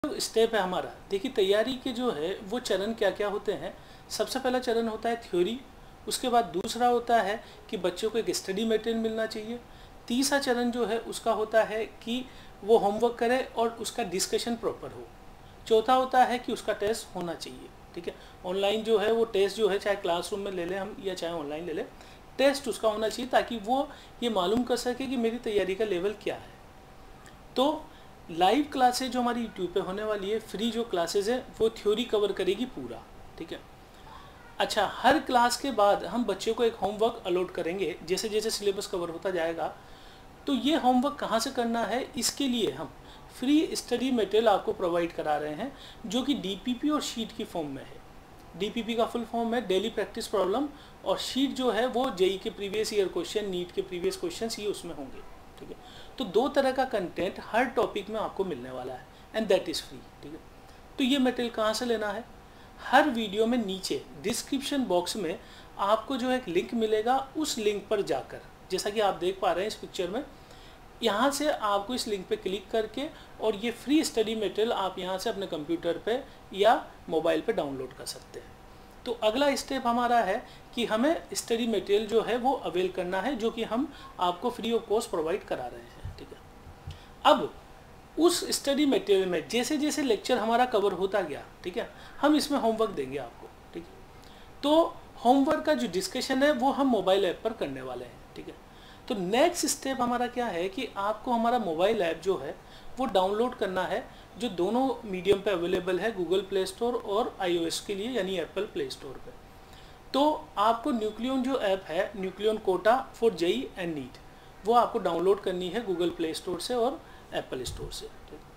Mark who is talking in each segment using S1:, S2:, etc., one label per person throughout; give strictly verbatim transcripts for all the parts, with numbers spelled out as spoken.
S1: Step है हमारा, देखिए तैयारी के जो है वो चरण क्या क्या होते हैं। सबसे पहला चरण होता है थ्योरी, उसके बाद दूसरा होता है कि बच्चों को एक स्टडी मटेरियल मिलना चाहिए। तीसरा चरण जो है उसका होता है कि वो होमवर्क करे और उसका डिस्कशन प्रॉपर हो। चौथा होता है कि उसका टेस्ट होना चाहिए, ठीक है। ऑनलाइन जो है वो टेस्ट जो है चाहे क्लासरूम में ले लें हम या चाहे ऑनलाइन ले लें, टेस्ट उसका होना चाहिए ताकि वो ये मालूम कर सके कि मेरी तैयारी का लेवल क्या है। तो लाइव क्लासेज जो हमारी यूट्यूब पे होने वाली है, फ्री जो क्लासेज है वो थ्योरी कवर करेगी पूरा, ठीक है। अच्छा, हर क्लास के बाद हम बच्चों को एक होमवर्क अलॉट करेंगे जैसे जैसे सिलेबस कवर होता जाएगा। तो ये होमवर्क कहाँ से करना है, इसके लिए हम फ्री स्टडी मटेरियल आपको प्रोवाइड करा रहे हैं जो कि डीपीपी और शीट की फॉर्म में है। डीपीपी का फुल फॉर्म है डेली प्रैक्टिस प्रॉब्लम, और शीट जो है वो जेई के प्रीवियस ईयर क्वेश्चन, नीट के प्रीवियस क्वेश्चन ये उसमें होंगे, ठीक है। तो दो तरह का कंटेंट हर टॉपिक में आपको मिलने वाला है एंड दैट इज़ फ्री, ठीक है। तो ये मटेरियल कहाँ से लेना है, हर वीडियो में नीचे डिस्क्रिप्शन बॉक्स में आपको जो एक लिंक मिलेगा, उस लिंक पर जाकर, जैसा कि आप देख पा रहे हैं इस पिक्चर में, यहाँ से आपको इस लिंक पे क्लिक करके और ये फ्री स्टडी मटेरियल आप यहाँ से अपने कंप्यूटर पे या मोबाइल पे डाउनलोड कर सकते हैं। तो अगला स्टेप हमारा है कि हमें स्टडी मटेरियल जो है वो अवेल करना है, जो कि हम आपको फ्री ऑफ कॉस्ट प्रोवाइड करा रहे हैं, ठीक है। अब उस स्टडी मटेरियल में जैसे जैसे लेक्चर हमारा कवर होता गया, ठीक है, हम इसमें होमवर्क देंगे आपको, ठीक है। तो होमवर्क का जो डिस्कशन है वो हम मोबाइल ऐप पर करने वाले हैं, ठीक है। तो नेक्स्ट स्टेप हमारा क्या है कि आपको हमारा मोबाइल ऐप जो है वो डाउनलोड करना है, जो दोनों मीडियम पे अवेलेबल है, गूगल प्ले स्टोर और आईओएस के लिए यानी एप्पल प्ले स्टोर पे। तो आपको न्यूक्लियन जो ऐप है, Nucleon Kota for JEE and NEET, वो आपको डाउनलोड करनी है गूगल प्ले स्टोर से और एप्पल स्टोर से।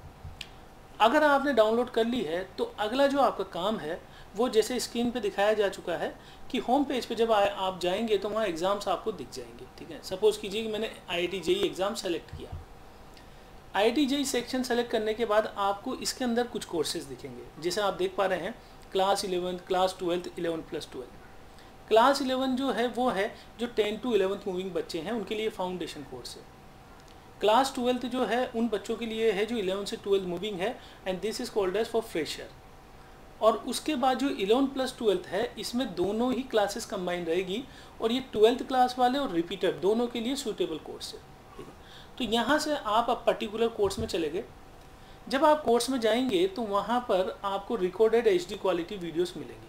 S1: अगर आपने डाउनलोड कर ली है तो अगला जो आपका काम है वो जैसे स्क्रीन पे दिखाया जा चुका है कि होम पेज पे जब आप जाएंगे तो वहाँ एग्ज़ाम्स आपको दिख जाएंगे, ठीक है। सपोज़ कीजिए कि मैंने आईआईटी जेई एग्ज़ाम सेलेक्ट किया। आईआईटी जेई सेक्शन सेलेक्ट करने के बाद आपको इसके अंदर कुछ कोर्सेज दिखेंगे, जैसे आप देख पा रहे हैं class eleventh, class twelfth, eleven plus twelfth. Class eleven जो है वो है जो टेन टू इलेवंथ मूविंग बच्चे हैं उनके लिए फाउंडेशन कोर्स है। क्लास ट्वेल्थ जो है उन बच्चों के लिए है जो इलेवन से ट्वेल्थ मूविंग है, and this is called as for fresher. और उसके बाद जो इलेवन प्लस ट्वेल्थ है इसमें दोनों ही क्लासेस कंबाइन रहेगी, और ये ट्वेल्थ क्लास वाले और रिपीटर दोनों के लिए सूटेबल कोर्स है, ठीक है। तो यहाँ से आप अब पर्टिकुलर कोर्स में चले गए। जब आप कोर्स में जाएंगे तो वहाँ पर आपको recorded H D quality videos मिलेंगी।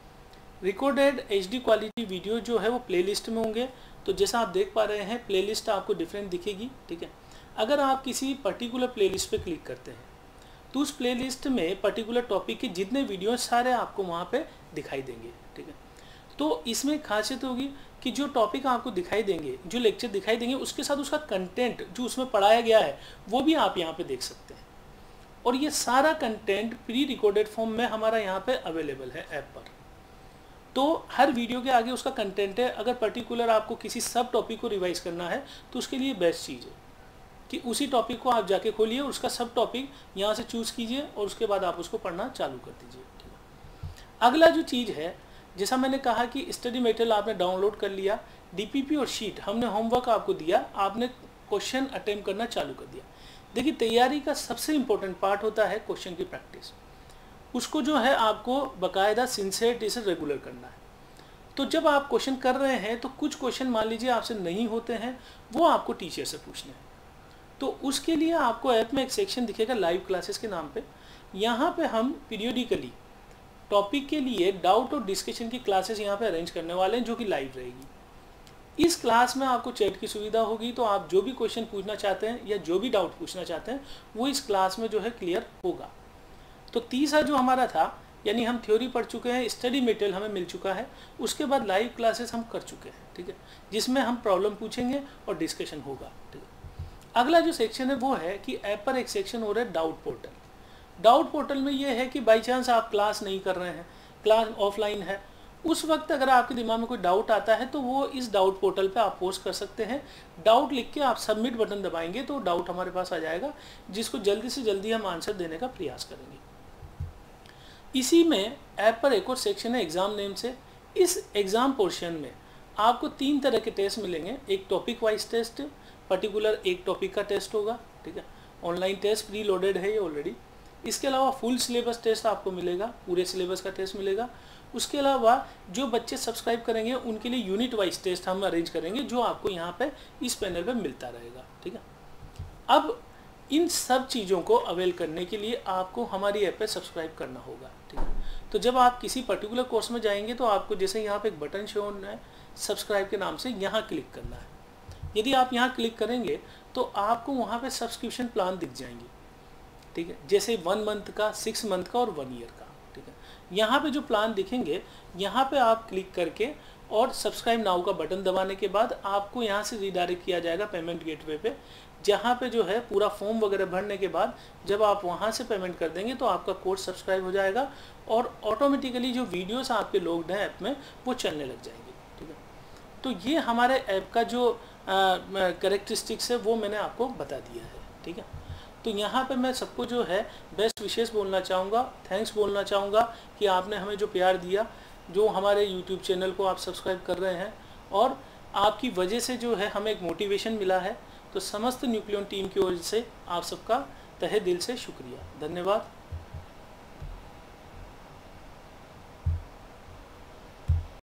S1: Recorded H D quality video जो है वो प्लेलिस्ट में होंगे। तो जैसा आप देख पा रहे हैं प्लेलिस्ट आपको डिफरेंट दिखेगी, ठीक है। अगर आप किसी पर्टिकुलर प्लेलिस्ट पे क्लिक करते हैं तो उस प्लेलिस्ट में पर्टिकुलर टॉपिक के जितने वीडियो सारे आपको वहाँ पे दिखाई देंगे, ठीक है। तो इसमें खासियत होगी कि जो टॉपिक आपको दिखाई देंगे, जो लेक्चर दिखाई देंगे, उसके साथ उसका कंटेंट जो उसमें पढ़ाया गया है वो भी आप यहाँ पे देख सकते हैं। और ये सारा कंटेंट प्री रिकॉर्डेड फॉर्म में हमारा यहाँ पे अवेलेबल है ऐप पर। तो हर वीडियो के आगे उसका कंटेंट है। अगर पर्टिकुलर आपको किसी सब टॉपिक को रिवाइज करना है तो उसके लिए बेस्ट चीज़ है कि उसी टॉपिक को आप जाके खोलिए, उसका सब टॉपिक यहाँ से चूज़ कीजिए और उसके बाद आप उसको पढ़ना चालू कर दीजिए, ठीक है। अगला जो चीज़ है, जैसा मैंने कहा कि स्टडी मटेरियल आपने डाउनलोड कर लिया, डीपीपी और शीट हमने होमवर्क आपको दिया, आपने क्वेश्चन अटेम्प्ट करना चालू कर दिया। देखिए तैयारी का सबसे इम्पोर्टेंट पार्ट होता है क्वेश्चन की प्रैक्टिस। उसको जो है आपको बाकायदा सिंसियरिटी से रेगुलर करना है। तो जब आप क्वेश्चन कर रहे हैं तो कुछ क्वेश्चन मान लीजिए आपसे नहीं होते हैं, वो आपको टीचर से पूछने हैं। तो उसके लिए आपको ऐप में एक सेक्शन दिखेगा लाइव क्लासेस के नाम पे। यहाँ पे हम पीरियडिकली टॉपिक के लिए डाउट और डिस्कशन की क्लासेस यहाँ पे अरेंज करने वाले हैं जो कि लाइव रहेगी। इस क्लास में आपको चैट की सुविधा होगी, तो आप जो भी क्वेश्चन पूछना चाहते हैं या जो भी डाउट पूछना चाहते हैं वो इस क्लास में जो है क्लियर होगा। तो तीसरा जो हमारा था, यानी हम थ्योरी पढ़ चुके हैं, स्टडी मटेरियल हमें मिल चुका है, उसके बाद लाइव क्लासेस हम कर चुके हैं, ठीक है, जिसमें हम प्रॉब्लम पूछेंगे और डिस्कशन होगा, ठीक है। अगला जो सेक्शन है वो है कि ऐप पर एक सेक्शन हो रहा है डाउट पोर्टल। डाउट पोर्टल में ये है कि बाई चांस आप क्लास नहीं कर रहे हैं, क्लास ऑफलाइन है, उस वक्त अगर आपके दिमाग में कोई डाउट आता है तो वो इस डाउट पोर्टल पे आप पोस्ट कर सकते हैं। डाउट लिख के आप सबमिट बटन दबाएंगे तो डाउट हमारे पास आ जाएगा, जिसको जल्दी से जल्दी हम आंसर देने का प्रयास करेंगे। इसी में ऐप पर एक और सेक्शन है एग्ज़ाम नेम से। इस एग्ज़ाम पोर्शन में आपको तीन तरह के टेस्ट मिलेंगे। एक टॉपिक वाइज टेस्ट, पर्टिकुलर एक टॉपिक का टेस्ट होगा, ठीक है। ऑनलाइन टेस्ट प्री लोडेड है ये ऑलरेडी। इसके अलावा फुल सिलेबस टेस्ट आपको मिलेगा, पूरे सिलेबस का टेस्ट मिलेगा। उसके अलावा जो बच्चे सब्सक्राइब करेंगे उनके लिए यूनिट वाइज टेस्ट हम अरेंज करेंगे, जो आपको यहाँ पे इस पैनल पे मिलता रहेगा। ठीक है, अब इन सब चीज़ों को अवेल करने के लिए आपको हमारी ऐप पे सब्सक्राइब करना होगा। ठीक है, तो जब आप किसी पर्टिकुलर कोर्स में जाएंगे तो आपको जैसे यहाँ पे एक बटन शो होना है सब्सक्राइब के नाम से, यहाँ क्लिक करना है। यदि आप यहाँ क्लिक करेंगे तो आपको वहाँ पे सब्सक्रिप्शन प्लान दिख जाएंगे। ठीक है, जैसे वन मंथ का, सिक्स मंथ का और वन ईयर का। ठीक है, यहाँ पे जो प्लान दिखेंगे यहाँ पे आप क्लिक करके और सब्सक्राइब नाउ का बटन दबाने के बाद आपको यहाँ से रिडायरेक्ट किया जाएगा पेमेंट गेटवे पे, जहाँ पे जो है पूरा फॉर्म वगैरह भरने के बाद जब आप वहाँ से पेमेंट कर देंगे तो आपका कोर्स सब्सक्राइब हो जाएगा और ऑटोमेटिकली जो वीडियोस आपके लोग हैं ऐप में वो चलने लग जाएंगे। ठीक है, तो ये हमारे ऐप का जो कैरेक्टरिस्टिक्स है वो मैंने आपको बता दिया है। ठीक है, तो यहाँ पे मैं सबको जो है बेस्ट विशेष बोलना चाहूँगा, थैंक्स बोलना चाहूँगा कि आपने हमें जो प्यार दिया, जो हमारे यूट्यूब चैनल को आप सब्सक्राइब कर रहे हैं और आपकी वजह से जो है हमें एक मोटिवेशन मिला है। तो समस्त न्यूक्लियन टीम की ओर से आप सबका तहे दिल से शुक्रिया, धन्यवाद।